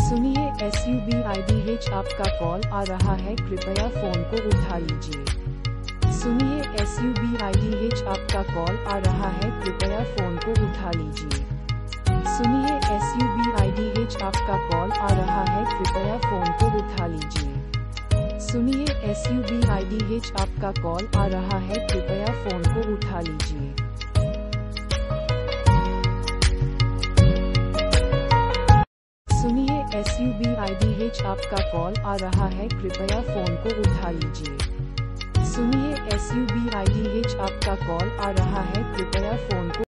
सुनिए SUBIDH आपका call आ रहा है, कृपया फोन को उठा लीजिए। सुनिए SUBIDH आपका कॉल आ रहा है, कृपया फोन को उठा लीजिए। सुनिए SUBIDH आपका कॉल आ रहा है, कृपया फोन को उठा लीजिए। सुनिए SUBIDH आपका कॉल आ रहा है, कृपया फोन को उठा लीजिए। सुनिए SUBIDH आपका कॉल आ रहा है, कृपया फोन को उठा लीजिए। सुनिए SUBIDH आपका कॉल आ रहा है, कृपया फोन को